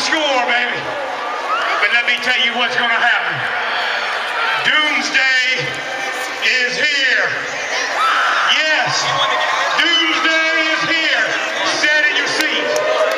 score, baby. But let me tell you what's going to happen. Doomsday is here. Yes, Doomsday is here. Sit in your seat.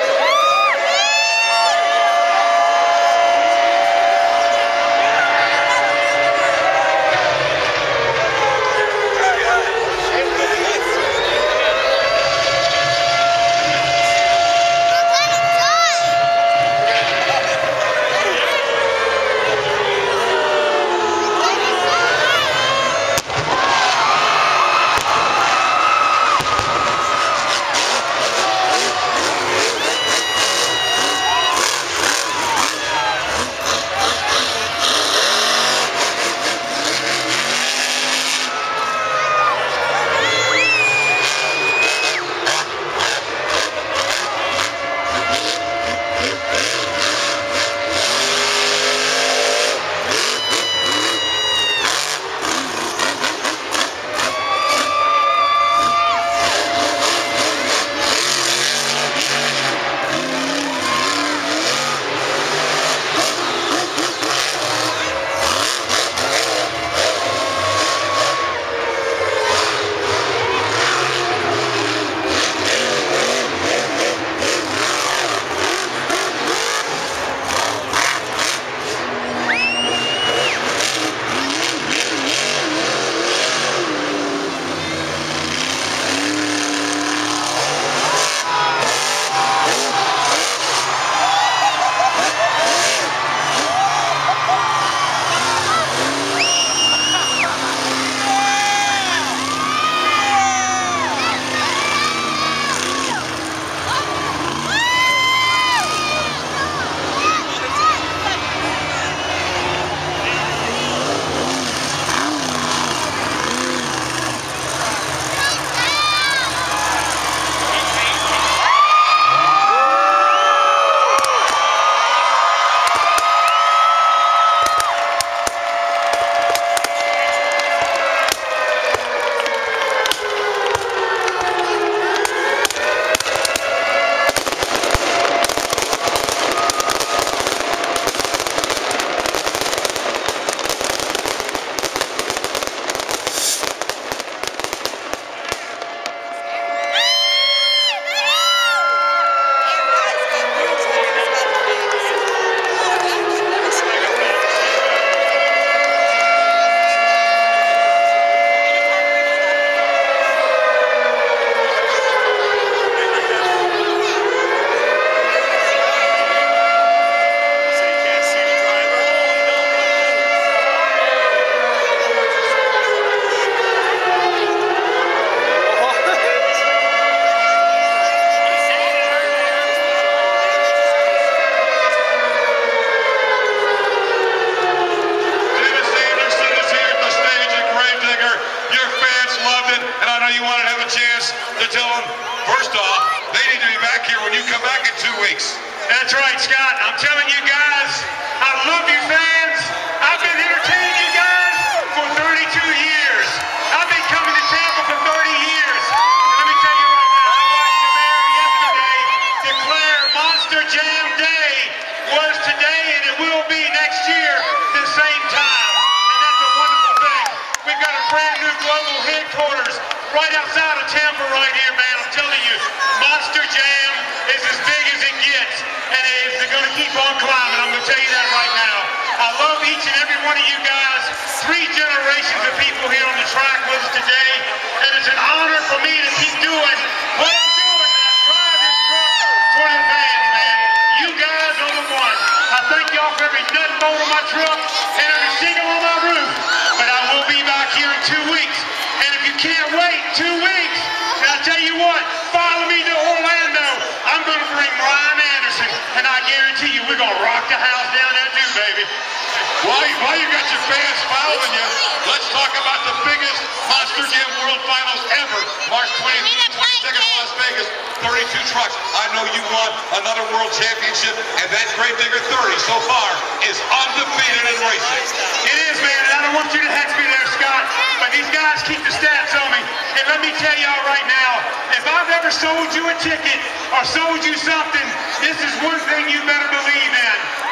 To tell them, first off, they need to be back here when you come back in 2 weeks. That's right, Scott. I'm telling you guys, I love you fans. I've been entertaining you guys for 32 years. I've been coming to Tampa for 30 years. And let me tell you right now, I watched the mayor yesterday declare Monster Jam Day was today and it will be next year the same time. And that's a wonderful thing. We've got a brand new global headquarters right outside of Tampa right here, man. I'm telling you, Monster Jam is as big as it gets, and it's going to keep on climbing. I'm going to tell you that right now. I love each and every one of you guys. 3 generations of people here on the track with us today, and it's an honor for me to keep doing what I'm doing, and drive this truck for the fans, man. You guys are the one. I thank y'all for every nut and bolt on my truck and every shingle on my roof, but I will be back here in 2 weeks. And if you can't wait 2 weeks, and I tell you what, follow me to Orlando. I'm going to bring Ryan Anderson, and I guarantee you we're going to rock the house down there too, baby. While you got your fans following you, let's talk about the biggest Monster Jam World Finals ever. March 20th through 22nd in Las Vegas. 32 trucks. I know you won another world championship, and that Gravedigger 30 so far is undefeated in racing. It is, man, and I don't want you to hex me there, Scott, but these guys keep the stats on me. And let me tell y'all right now, if I've ever sold you a ticket or sold you something, this is one thing you better believe in.